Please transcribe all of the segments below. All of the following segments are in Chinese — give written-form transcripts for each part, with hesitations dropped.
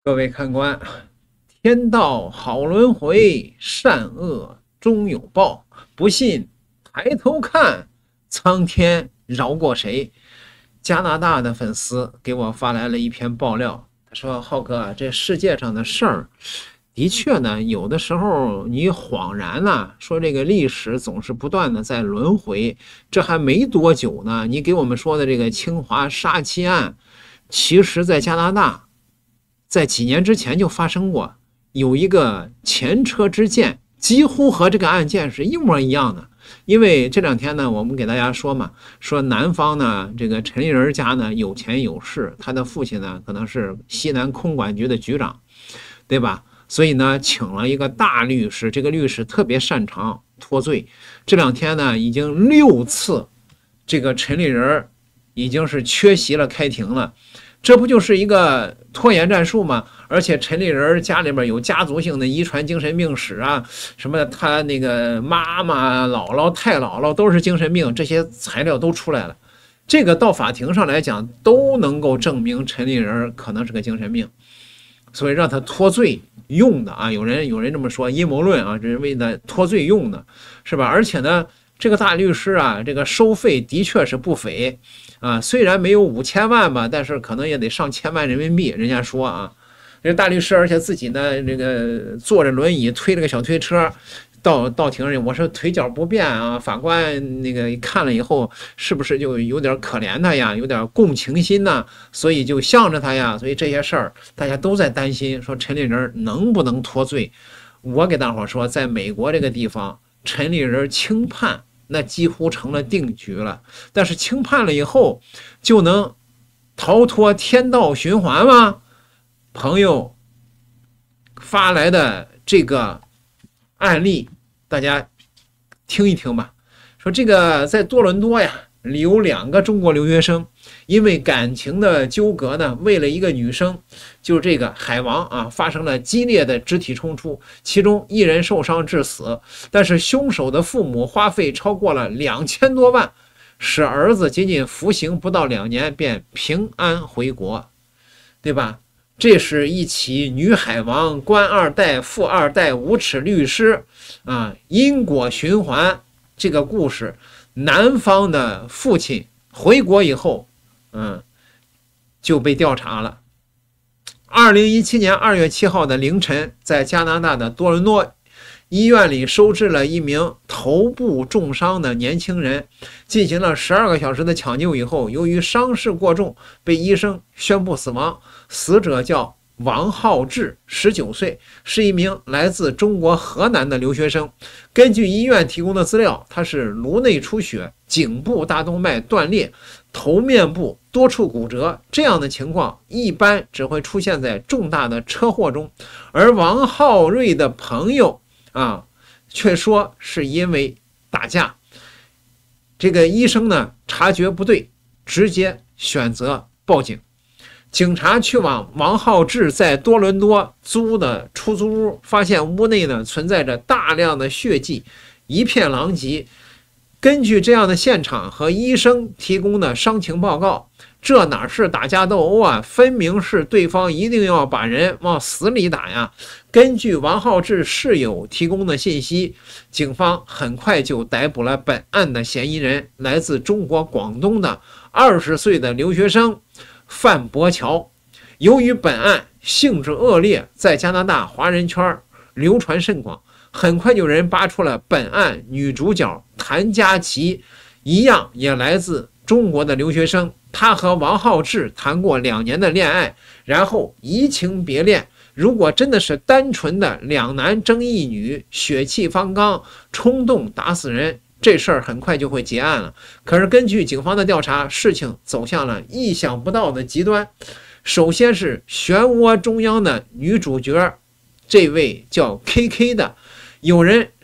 各位看官，天道好轮回，善恶终有报。不信抬头看，苍天饶过谁？加拿大的粉丝给我发来了一篇爆料，他说：“浩哥，这世界上的事儿，的确呢，有的时候你恍然呢，说这个历史总是不断的在轮回。这还没多久呢，你给我们说的这个清华杀妻案，其实在加拿大。”在几年之前就发生过，有一个前车之鉴，几乎和这个案件是一模一样的。因为这两天呢，我们给大家说嘛，说南方呢，这个陈立人家呢有钱有势，他的父亲呢可能是西南空管局的局长，对吧？所以呢，请了一个大律师，这个律师特别擅长脱罪。这两天呢，已经6次，这个陈立人已经是缺席了开庭了。这不就是一个拖延战术吗？而且陈立人家里边有家族性的遗传精神病史啊，什么他那个妈妈、姥姥、太姥姥都是精神病，这些材料都出来了。这个到法庭上来讲都能够证明陈立人可能是个精神病，所以让他脱罪用的啊。有人这么说，阴谋论啊，这是为了脱罪用的，是吧？而且呢，这个大律师啊，这个收费的确是不菲啊，虽然没有5000万吧，但是可能也得上千万人民币。人家说啊，这个大律师，而且自己呢，这个坐着轮椅推了个小推车到庭上，我说腿脚不便啊。法官那个看了以后，是不是就有点可怜他呀，有点共情心呢？所以就向着他呀。所以这些事儿大家都在担心，说陈立人能不能脱罪？我给大伙说，在美国这个地方，陈立人轻判那几乎成了定局了。但是轻判了以后，就能逃脱天道循环吗？朋友发来的这个案例，大家听一听吧。说这个在多伦多呀，有2个中国留学生，因为感情的纠葛呢，为了一个女生，就是这个海王啊，发生了激烈的肢体冲突，其中1人受伤致死。但是凶手的父母花费超过了2000多万，使儿子仅仅服刑不到2年便平安回国，对吧？这是一起女海王、官二代、富二代、无耻律师啊，因果循环这个故事。男方的父亲回国以后，就被调查了。2017年2月7号的凌晨，在加拿大的多伦多医院里收治了一名头部重伤的年轻人，进行了12个小时的抢救以后，由于伤势过重，被医生宣布死亡。死者叫王浩志，19岁，是一名来自中国河南的留学生。根据医院提供的资料，他是颅内出血、颈部大动脉断裂、头面部多处骨折，这样的情况一般只会出现在重大的车祸中。而王浩瑞的朋友却说是因为打架。这个医生呢，察觉不对，直接选择报警。警察去往王浩志在多伦多租的出租屋，发现屋内呢存在着大量的血迹，一片狼藉。根据这样的现场和医生提供的伤情报告，这哪是打架斗殴啊，分明是对方一定要把人往死里打呀。根据王浩志室友提供的信息，警方很快就逮捕了本案的嫌疑人，来自中国广东的20岁的留学生范博乔。由于本案性质恶劣，在加拿大华人圈流传甚广，很快有人扒出了本案女主角谭佳琪一样也来自中国的留学生。她和王浩志谈过2年的恋爱，然后移情别恋。如果真的是单纯的2男争1女，血气方刚，冲动打死人，这事儿很快就会结案了。可是根据警方的调查，事情走向了意想不到的极端。首先是漩涡中央的女主角，这位叫 KK 的，有人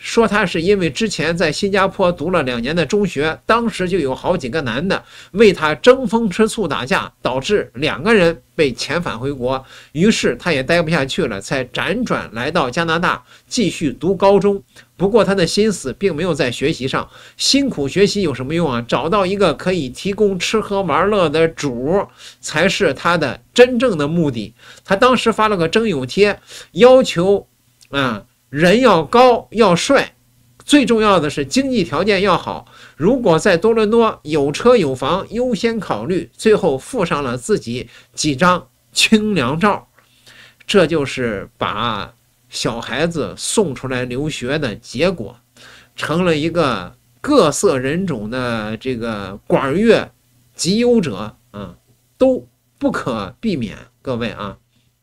说他是因为之前在新加坡读了2年的中学，当时就有好几个男的为他争风吃醋打架，导致2个人被遣返回国，于是他也待不下去了，才辗转来到加拿大继续读高中。不过他的心思并没有在学习上，辛苦学习有什么用啊？找到一个可以提供吃喝玩乐的主才是他的真正的目的。他当时发了个征友贴，要求人要高要帅，最重要的是经济条件要好，如果在多伦多有车有房优先考虑，最后附上了自己几张清凉照。这就是把小孩子送出来留学的结果，成了一个各色人种的这个管乐集邮者都不可避免。各位啊，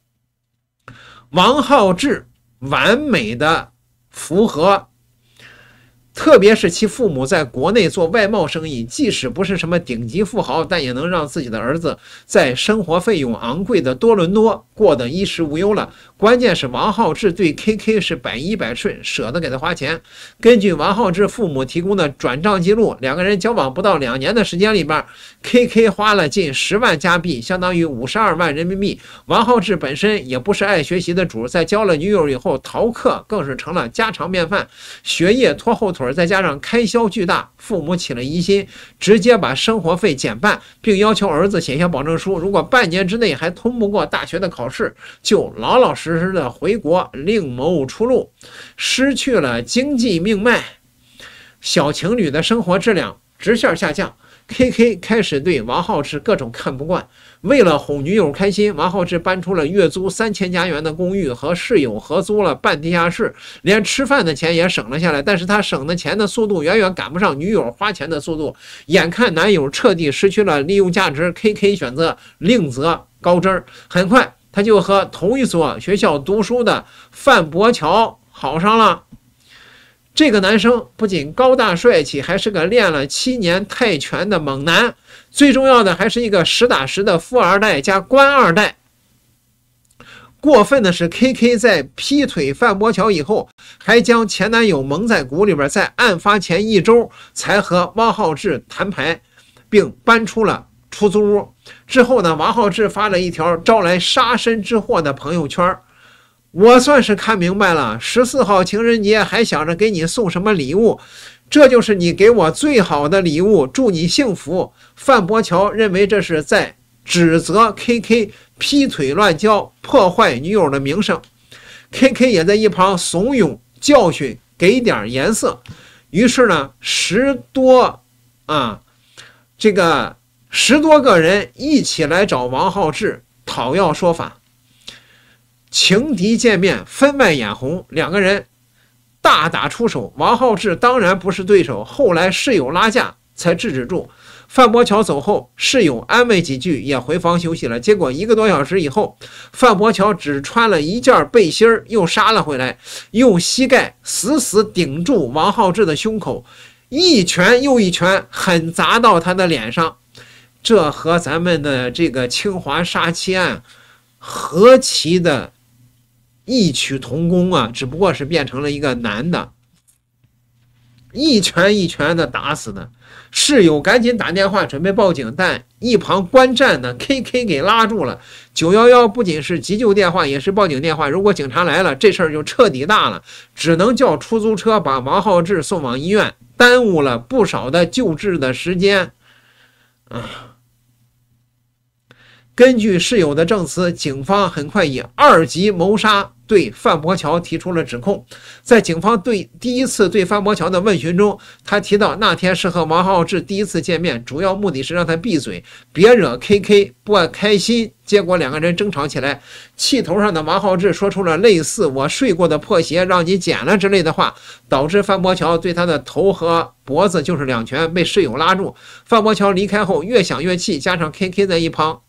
王浩志完美的符合，特别是其父母在国内做外贸生意，即使不是什么顶级富豪，但也能让自己的儿子在生活费用昂贵的多伦多过得衣食无忧了。关键是王浩志对 KK 是百依百顺，舍得给他花钱。根据王浩志父母提供的转账记录，2个人交往不到2年的时间里边 ，KK 花了近10万加币，相当于52万人民币。王浩志本身也不是爱学习的主，在交了女友以后，逃课更是成了家常便饭，学业拖后腿，再加上开销巨大，父母起了疑心，直接把生活费减半，并要求儿子写下保证书，如果半年之内还通不过大学的考试，就老老实实的回国另谋出路。失去了经济命脉，小情侣的生活质量直线下降。KK 开始对王浩志各种看不惯，为了哄女友开心，王浩志搬出了月租3000加元的公寓，和室友合租了半地下室，连吃饭的钱也省了下来。但是他省的钱的速度远远赶不上女友花钱的速度，眼看男友彻底失去了利用价值， KK 选择另择高枝。很快他就和同一所学校读书的范博乔好上了。这个男生不仅高大帅气，还是个练了7年泰拳的猛男，最重要的还是一个实打实的富二代加官二代。过分的是 ，KK 在劈腿范博乔以后，还将前男友蒙在鼓里边，在案发前1周才和王浩志摊牌，并搬出了出租屋。之后呢，王浩志发了一条招来杀身之祸的朋友圈。我算是看明白了，14号情人节还想着给你送什么礼物，这就是你给我最好的礼物，祝你幸福。范博乔认为这是在指责 KK 劈腿乱交，破坏女友的名声。KK 也在一旁怂恿教训，给点颜色。于是呢，10多个人一起来找王浩志讨要说法。情敌见面，分外眼红，2个人大打出手。王浩志当然不是对手，后来室友拉架才制止住。范博乔走后，室友安慰几句也回房休息了。结果1个多小时以后，范博乔只穿了一件背心又杀了回来，用膝盖死死顶住王浩志的胸口，一拳又一拳狠砸到他的脸上。这和咱们的这个清华杀妻案何其的异曲同工啊！只不过是变成了一个男的一拳一拳的打死的。室友赶紧打电话准备报警，但一旁观战的 KK 给拉住了。911不仅是急救电话，也是报警电话。如果警察来了，这事儿就彻底大了，只能叫出租车把王浩志送往医院，耽误了不少的救治的时间。根据室友的证词，警方很快以2级谋杀对范博乔提出了指控。在警方第一次对范博乔的问询中，他提到那天是和王浩志第一次见面，主要目的是让他闭嘴，别惹 KK 不开心。结果2个人争吵起来，气头上的王浩志说出了类似我睡过的破鞋让你捡了之类的话，导致范博乔对他的头和脖子就是2拳，被室友拉住。范博乔离开后越想越气，加上 KK 在一旁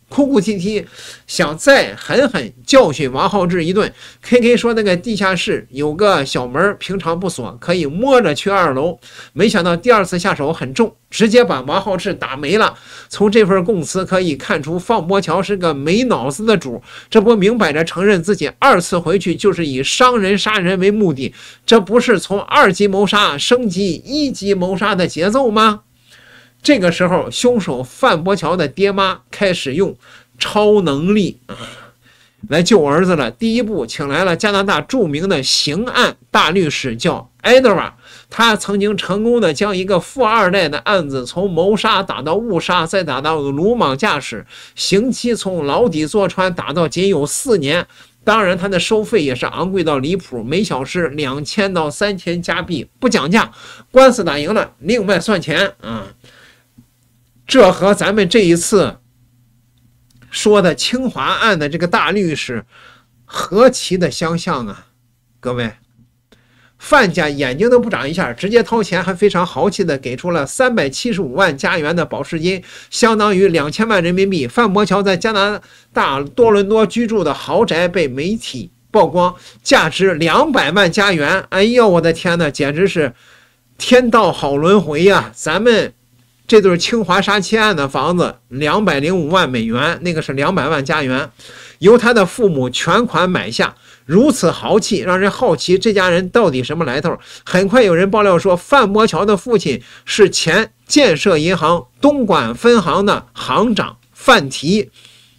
哭哭啼啼，想再狠狠教训王浩志一顿。KK 说那个地下室有个小门，平常不锁，可以摸着去2楼。没想到第2次下手很重，直接把王浩志打没了。从这份供词可以看出，范伯桥是个没脑子的主，这不明摆着承认自己2次回去就是以伤人杀人为目的，这不是从2级谋杀升级1级谋杀的节奏吗？这个时候，凶手范伯桥的爹妈开始用超能力来救儿子了。第一步，请来了加拿大著名的刑案大律师，叫埃德瓦。他曾经成功的将一个富2代的案子从谋杀打到误杀，再打到鲁莽驾驶，刑期从牢底坐穿打到仅有4年。当然，他的收费也是昂贵到离谱，每小时2000到3000加币，不讲价。官司打赢了，另外算钱啊。这和咱们这一次说的清华案的这个大律师何其的相像啊！各位，范家眼睛都不眨一下，直接掏钱，还非常豪气的给出了375万加元的保释金，相当于2000万人民币。范伯桥在加拿大多伦多居住的豪宅被媒体曝光，价值200万加元。哎呦，我的天哪，简直是天道好轮回呀！咱们这对清华杀妻案的房子205万美元，那个是200万加元，由他的父母全款买下，如此豪气，让人好奇这家人到底什么来头。很快有人爆料说，范伯桥的父亲是前建设银行东莞分行的行长范提。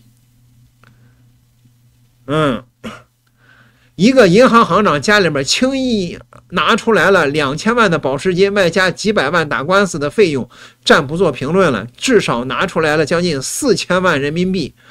一个银行行长家里面轻易拿出来了2000万的保释金，外加几百万打官司的费用，暂不做评论了，至少拿出来了将近4000万人民币。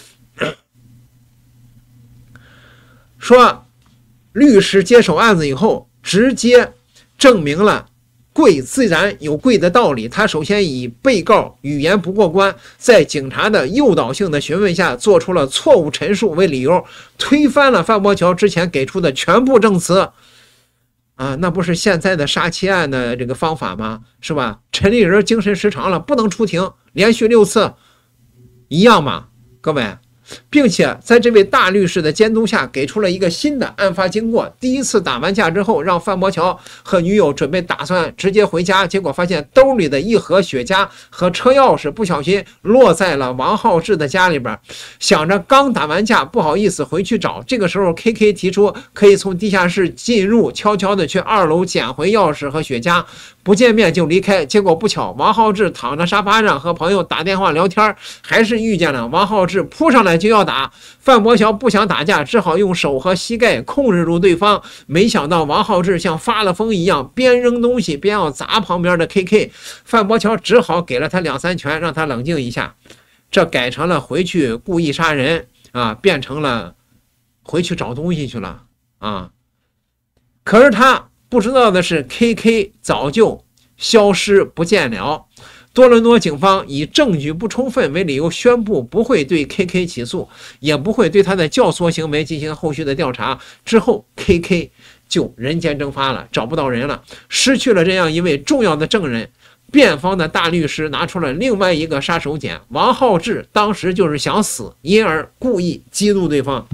说律师接手案子以后，直接证明了贵自然有贵的道理。他首先以被告语言不过关，在警察的诱导性的询问下做出了错误陈述为理由，推翻了范伯桥之前给出的全部证词啊，那不是现在的杀妻案的这个方法吗？是吧？陈立人精神失常了，不能出庭，连续6次一样吗？各位，并且在这位大律师的监督下，给出了一个新的案发经过。第一次打完架之后，让范伯桥和女友准备打算直接回家，结果发现兜里的一盒雪茄和车钥匙不小心落在了王浩志的家里边。想着刚打完架，不好意思回去找，这个时候 KK 提出可以从地下室进入，悄悄的去2楼捡回钥匙和雪茄，不见面就离开。结果不巧，王浩志躺在沙发上和朋友打电话聊天，还是遇见了王浩志扑上来就要打。范伯桥不想打架，只好用手和膝盖控制住对方。没想到王浩志像发了疯一样，边扔东西边要砸旁边的 KK。范伯桥只好给了他2-3拳，让他冷静一下。这改成了回去故意杀人啊，变成了回去找东西去了啊。可是他不知道的是 ，KK 早就消失不见了。多伦多警方以证据不充分为理由，宣布不会对 KK 起诉，也不会对他的教唆行为进行后续的调查。之后 KK 就人间蒸发了，找不到人了，失去了这样一位重要的证人。辩方的大律师拿出了另外一个杀手锏，王浩志当时就是想死，因而故意激怒对方。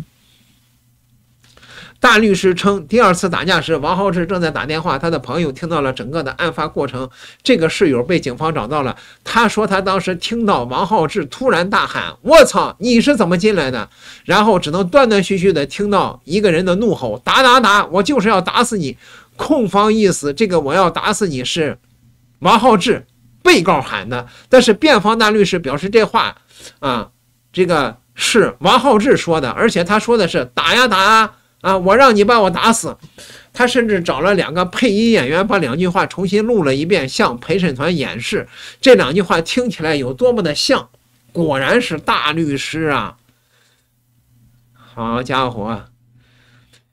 大律师称，第2次打架时，王浩志正在打电话，他的朋友听到了整个的案发过程。这个室友被警方找到了，他说他当时听到王浩志突然大喊：“我操，你是怎么进来的？”然后只能断断续续的听到一个人的怒吼：“打打打，我就是要打死你！”控方意思，这个我要打死你是王浩志被告喊的，但是辩方大律师表示这话这个是王浩志说的，而且他说的是打呀打啊，我让你把我打死。他甚至找了2个配音演员，把2句话重新录了一遍，向陪审团演示这2句话听起来有多么的像。果然是大律师啊！好家伙，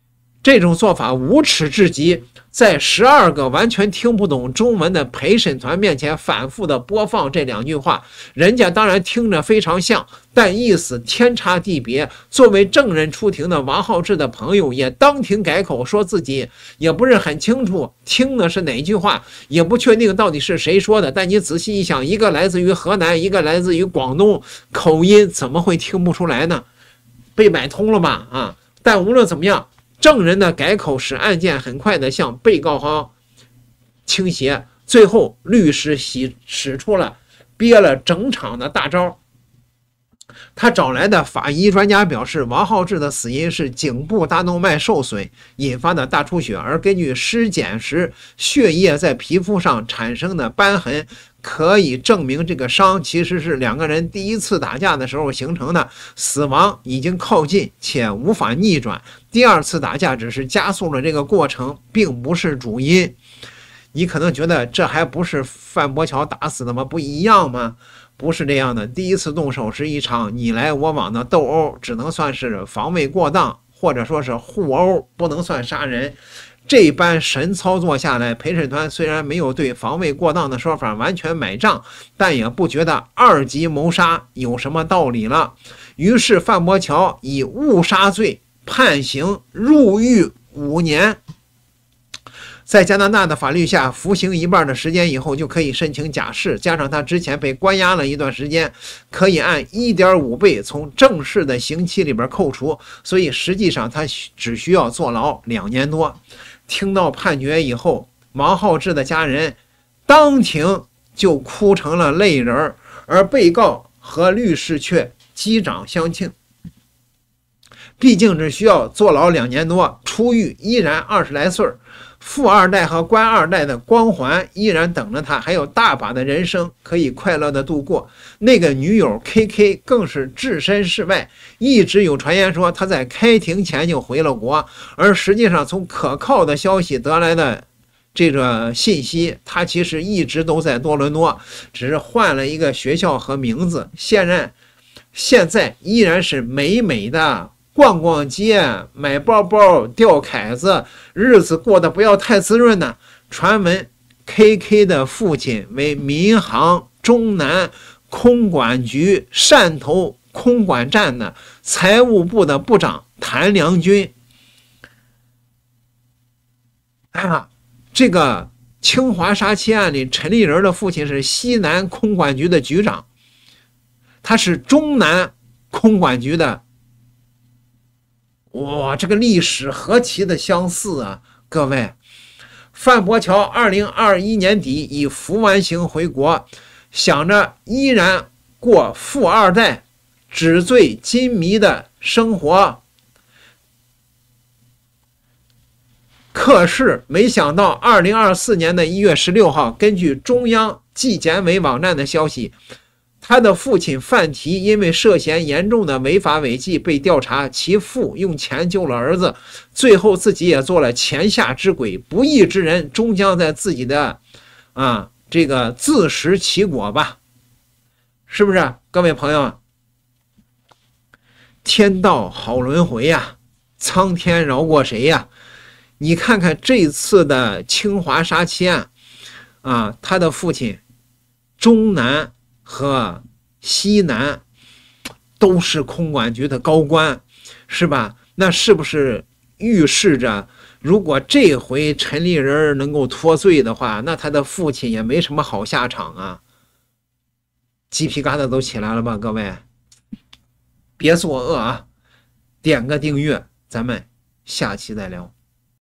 这种做法无耻至极，在12个完全听不懂中文的陪审团面前反复的播放这2句话，人家当然听着非常像，但意思天差地别。作为证人出庭的王浩志的朋友也当庭改口，说自己也不是很清楚听的是哪句话，也不确定到底是谁说的。但你仔细一想，一个来自于河南，一个来自于广东，口音怎么会听不出来呢？被买通了吧？啊！但无论怎么样，证人的改口使案件很快的向被告方倾斜，最后律师使出了憋了整场的大招。他找来的法医专家表示，王浩志的死因是颈部大动脉受损引发的大出血，而根据尸检时血液在皮肤上产生的斑痕，可以证明这个伤其实是2个人第一次打架的时候形成的，死亡已经靠近且无法逆转，第2次打架只是加速了这个过程，并不是主因。你可能觉得这还不是范伯桥打死的吗？不一样吗？不是这样的，第一次动手是一场你来我往的斗殴，只能算是防卫过当，或者说是互殴，不能算杀人。这般神操作下来，陪审团虽然没有对防卫过当的说法完全买账，但也不觉得2级谋杀有什么道理了。于是范伯桥以误杀罪判刑入狱5年。在加拿大的法律下，服刑一半的时间以后就可以申请假释，加上他之前被关押了一段时间，可以按 1.5 倍从正式的刑期里边扣除，所以实际上他只需要坐牢2年多。听到判决以后，王浩志的家人当庭就哭成了泪人，而被告和律师却击掌相庆。毕竟只需要坐牢2年多，出狱依然20来岁，富二代和官二代的光环依然等着他，还有大把的人生可以快乐的度过。那个女友 KK 更是置身事外，一直有传言说他在开庭前就回了国，而实际上从可靠的消息得来的这个信息，他其实一直都在多伦多，只是换了一个学校和名字，现在依然是美美的逛逛街、买包包、钓凯子，日子过得不要太滋润呢。传闻 KK 的父亲为民航中南空管局汕头空管站的财务部的部长谭良军。这个清华杀妻案里，陈立人的父亲是西南空管局的局长，他是中南空管局的。哇，这个历史何其的相似啊！各位，范伯桥2021年底以服完刑回国，想着依然过富二代纸醉金迷的生活，可是没想到2024年的1月16号，根据中央纪检委网站的消息，他的父亲范提因为涉嫌严重的违法违纪被调查，其父用钱救了儿子，最后自己也做了泉下之鬼，不义之人终将在自己的这个自食其果吧，是不是？各位朋友，天道好轮回呀，苍天饶过谁呀？你看看这次的清华杀妻案他的父亲中南和西南都是空管局的高官，是吧？那是不是预示着，如果这回陈立人能够脱罪的话，那他的父亲也没什么好下场啊？鸡皮疙瘩都起来了吧？各位，别作恶啊！点个订阅，咱们下期再聊。